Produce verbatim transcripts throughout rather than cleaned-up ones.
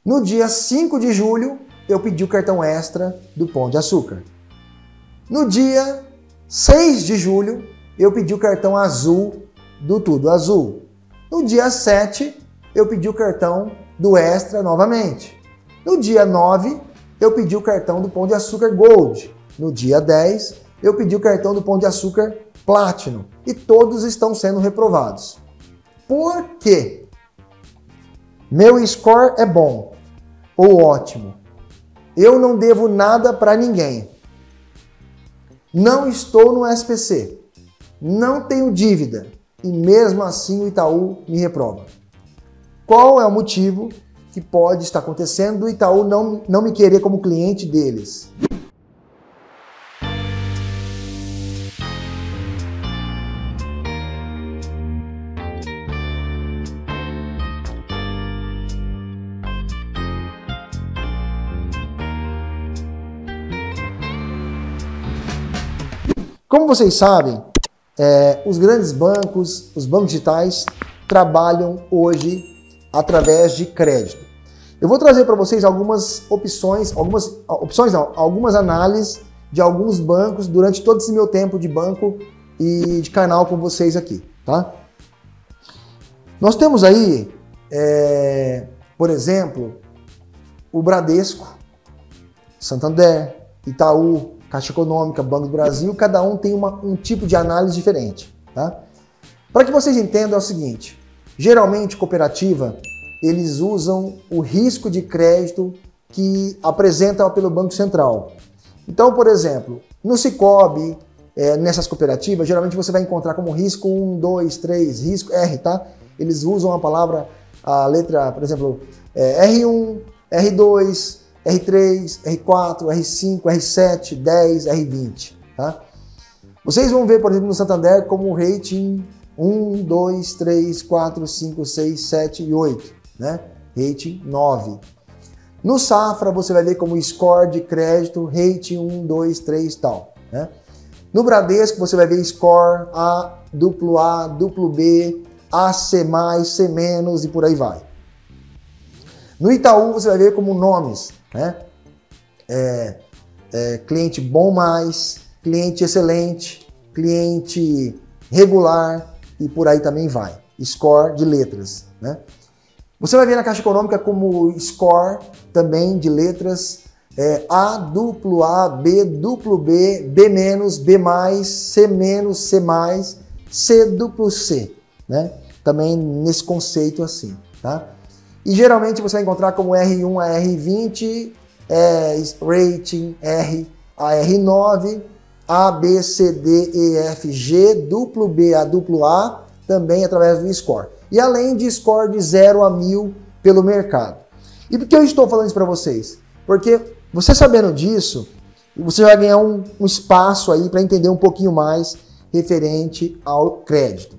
No dia cinco de julho, eu pedi o cartão extra do Pão de Açúcar. No dia seis de julho, eu pedi o cartão azul do Tudo Azul. No dia sete, eu pedi o cartão do Extra novamente. No dia nove, eu pedi o cartão do Pão de Açúcar Gold. No dia dez, eu pedi o cartão do Pão de Açúcar Platinum. E todos estão sendo reprovados. Por quê? Meu score é bom ou ótimo. Eu não devo nada para ninguém. Não estou no S P C. Não tenho dívida. E mesmo assim o Itaú me reprova. Qual é o motivo que pode estar acontecendo do Itaú não, não me querer como cliente deles? Como vocês sabem, é, os grandes bancos, os bancos digitais, trabalham hoje através de crédito. Eu vou trazer para vocês algumas opções, algumas opções não, algumas análises de alguns bancos durante todo esse meu tempo de banco e de canal com vocês aqui, tá? Nós temos aí, é, por exemplo, o Bradesco, Santander, Itaú, Caixa Econômica, Banco do Brasil, cada um tem uma, um tipo de análise diferente, tá? Para que vocês entendam é o seguinte, geralmente cooperativa, eles usam o risco de crédito que apresenta pelo Banco Central. Então, por exemplo, no Sicoob, é, nessas cooperativas, geralmente você vai encontrar como risco um, dois, três, risco R, tá? Eles usam a palavra, a letra, por exemplo, é, R um, R dois, R três, R quatro, R cinco, R sete, dez, R vinte, tá? Vocês vão ver, por exemplo, no Santander como rating um, dois, três, quatro, cinco, seis, sete e oito, né? Rating nove. No Safra, você vai ver como score de crédito, rating um, dois, três e tal, né? No Bradesco, você vai ver score A, duplo A, duplo B, A C mais, C menos e por aí vai. No Itaú, você vai ver como nomes, né? É, é, cliente bom mais, cliente excelente, cliente regular e por aí também vai. Score de letras, né? Você vai ver na Caixa Econômica como score também de letras é, A, duplo A, B, duplo B, B menos, B mais, C menos, C mais, C duplo C, né? Também nesse conceito assim, tá? E geralmente você vai encontrar como R um a R vinte, é, rating R a R nove, A, B, C, D, E, F, G, duplo B a duplo A, também através do score. E além de score de zero a mil pelo mercado. E por que eu estou falando isso para vocês? Porque você sabendo disso, você vai ganhar um, um espaço aí para entender um pouquinho mais referente ao crédito.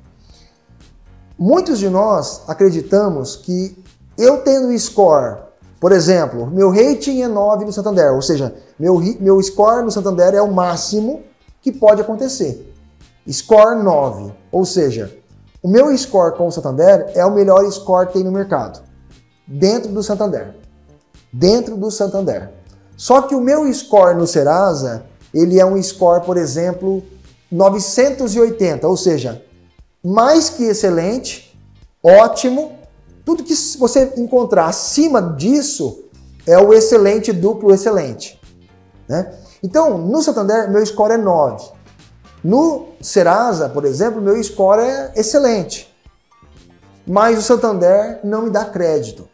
Muitos de nós acreditamos que eu tendo score, por exemplo, meu rating é nove no Santander, ou seja, meu, meu score no Santander é o máximo que pode acontecer. Score nove, ou seja, o meu score com o Santander é o melhor score que tem no mercado, dentro do Santander. Dentro do Santander. Só que o meu score no Serasa, ele é um score, por exemplo, novecentos e oitenta, ou seja, mais que excelente, ótimo. Tudo que você encontrar acima disso é o excelente, duplo excelente, né? Então, no Santander, meu score é nove. No Serasa, por exemplo, meu score é excelente. Mas o Santander não me dá crédito.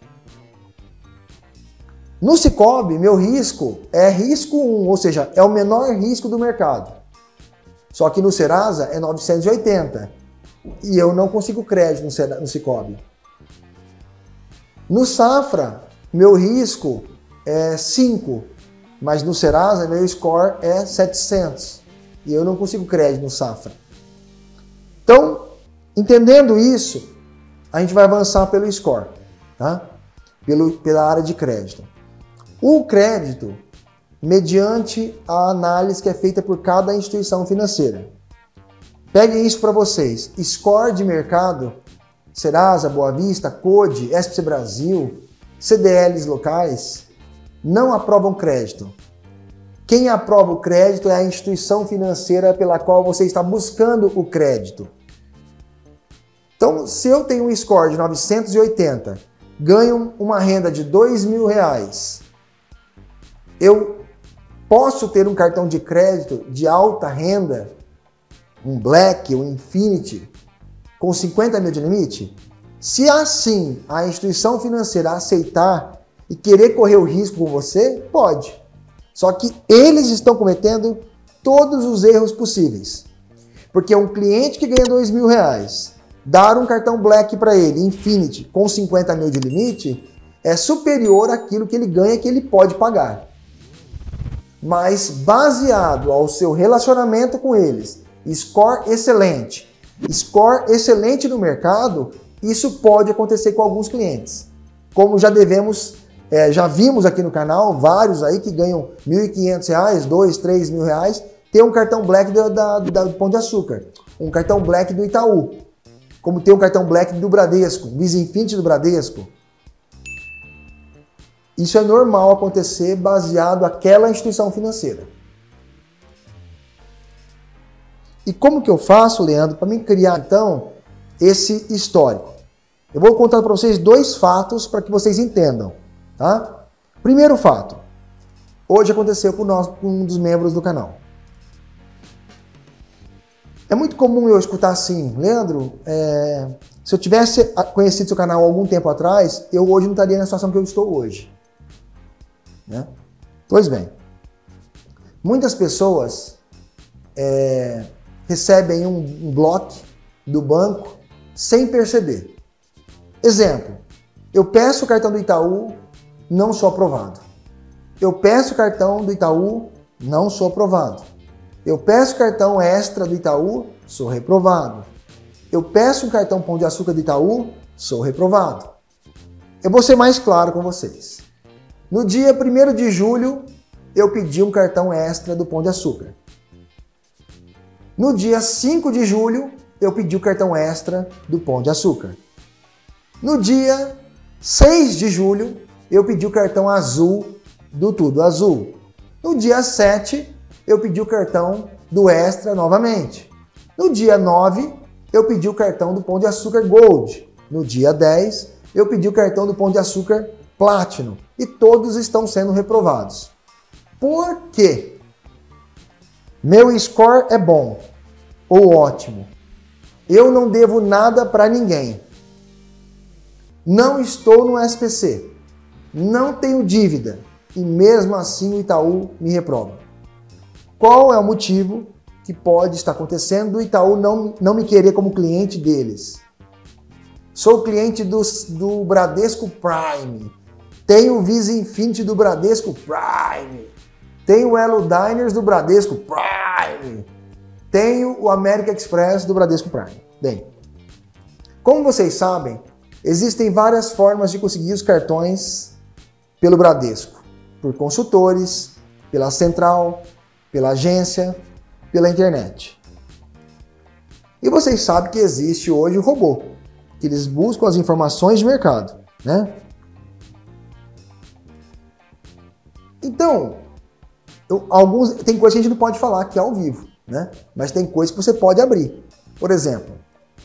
No Sicoob, meu risco é risco um, ou seja, é o menor risco do mercado. Só que no Serasa é novecentos e oitenta. E eu não consigo crédito no Sicoob. No Safra, meu risco é cinco, mas no Serasa, meu score é setecentos. E eu não consigo crédito no Safra. Então, entendendo isso, a gente vai avançar pelo score, tá? Pelo, pela área de crédito. O crédito, mediante a análise que é feita por cada instituição financeira. Peguem isso para vocês. Score de mercado, Serasa, Boa Vista, Code, S P C Brasil, C D Ls locais não aprovam crédito. Quem aprova o crédito é a instituição financeira pela qual você está buscando o crédito. Então, se eu tenho um score de novecentos e oitenta, ganho uma renda de dois mil reais, eu posso ter um cartão de crédito de alta renda, um Black, um Infinity, com cinquenta mil de limite? Se assim a instituição financeira aceitar e querer correr o risco com você, pode. Só que eles estão cometendo todos os erros possíveis. Porque um cliente que ganha dois mil reais, dar um cartão Black para ele, Infinity, com cinquenta mil de limite, é superior àquilo que ele ganha que ele pode pagar. Mas baseado ao seu relacionamento com eles, score excelente, score excelente no mercado, isso pode acontecer com alguns clientes. Como já devemos, é, já vimos aqui no canal, vários aí que ganham mil e quinhentos reais, dois, três mil reais, tem um cartão Black da, da, da, do Pão de Açúcar, um cartão Black do Itaú, como tem um cartão Black do Bradesco, Visa Infinity do Bradesco. Isso é normal acontecer baseado naquela instituição financeira. E como que eu faço, Leandro, para me criar, então, esse histórico? Eu vou contar para vocês dois fatos para que vocês entendam, tá? Primeiro fato. Hoje aconteceu com, nós, com um dos membros do canal. É muito comum eu escutar assim, Leandro, é, se eu tivesse conhecido seu canal há algum tempo atrás, eu hoje não estaria na situação que eu estou hoje. Né? Pois bem, muitas pessoas é, recebem um, um bloco do banco sem perceber. Exemplo, eu peço o cartão do Itaú, não sou aprovado. Eu peço o cartão do Itaú, não sou aprovado. Eu peço o cartão extra do Itaú, sou reprovado. Eu peço um cartão Pão de Açúcar do Itaú, sou reprovado. Eu vou ser mais claro com vocês. No dia primeiro de julho, eu pedi um cartão extra do Pão de Açúcar. No dia cinco de julho, eu pedi o cartão extra do Pão de Açúcar. No dia seis de julho, eu pedi o cartão azul do Tudo Azul. No dia sete, eu pedi o cartão do Extra novamente. No dia nove, eu pedi o cartão do Pão de Açúcar Gold. No dia dez, eu pedi o cartão do Pão de Açúcar Platinum. E todos estão sendo reprovados. Por quê? Meu score é bom ou ótimo. Eu não devo nada para ninguém. Não estou no S P C. Não tenho dívida. E mesmo assim o Itaú me reprova. Qual é o motivo que pode estar acontecendo do Itaú não, não me querer como cliente deles? Sou cliente do, do Bradesco Prime. Tenho o Visa Infinity do Bradesco Prime. Tenho o Elo Diners do Bradesco Prime. Tenho o American Express do Bradesco Prime. Bem, como vocês sabem, existem várias formas de conseguir os cartões pelo Bradesco. Por consultores, pela central, pela agência, pela internet. E vocês sabem que existe hoje o robô, que eles buscam as informações de mercado, né? Então, eu, alguns, tem coisa que a gente não pode falar aqui ao vivo, né? Mas tem coisa que você pode abrir. Por exemplo,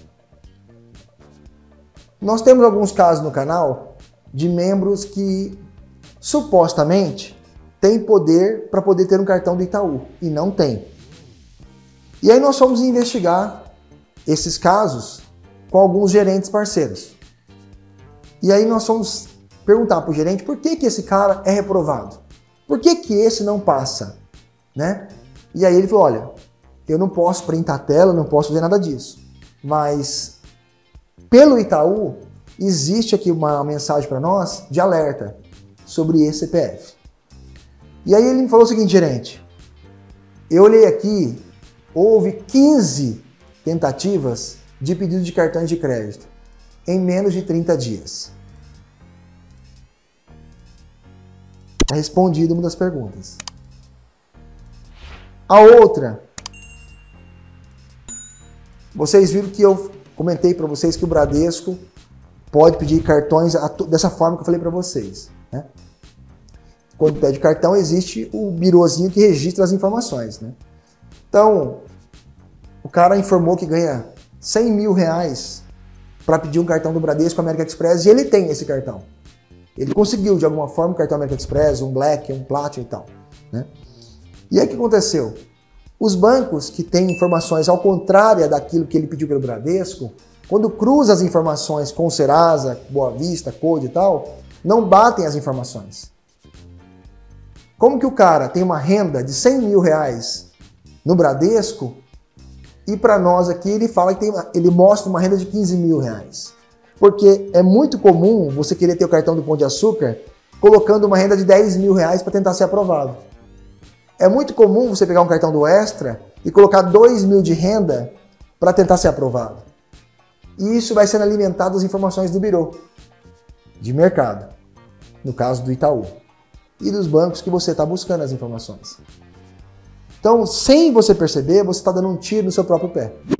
nós temos alguns casos no canal de membros que supostamente têm poder para poder ter um cartão do Itaú e não tem. E aí nós fomos investigar esses casos com alguns gerentes parceiros. E aí nós fomos perguntar para o gerente por que que esse cara é reprovado. Por que que esse não passa? Né? E aí ele falou, olha, eu não posso printar a tela, não posso fazer nada disso. Mas pelo Itaú, existe aqui uma mensagem para nós de alerta sobre esse C P F. E aí ele me falou o seguinte, gerente, eu olhei aqui, houve quinze tentativas de pedido de cartões de crédito em menos de trinta dias. Está respondido uma das perguntas. A outra, vocês viram que eu comentei para vocês que o Bradesco pode pedir cartões dessa forma que eu falei para vocês, né? Quando pede cartão, existe o birôzinho que registra as informações, né? Então, o cara informou que ganha cem mil reais para pedir um cartão do Bradesco América Express e ele tem esse cartão. Ele conseguiu, de alguma forma, um cartão América Express, um Black, um Platinum e tal, né? E aí o que aconteceu? Os bancos que têm informações ao contrário daquilo que ele pediu pelo Bradesco, quando cruza as informações com o Serasa, Boa Vista, Code e tal, não batem as informações. Como que o cara tem uma renda de cem mil reais no Bradesco e para nós aqui ele fala que tem, ele mostra uma renda de quinze mil reais? Porque é muito comum você querer ter o cartão do Pão de Açúcar colocando uma renda de dez mil reais para tentar ser aprovado. É muito comum você pegar um cartão do Extra e colocar dois mil de renda para tentar ser aprovado. E isso vai sendo alimentado das informações do birô de mercado, no caso do Itaú, e dos bancos que você está buscando as informações. Então, sem você perceber, você está dando um tiro no seu próprio pé.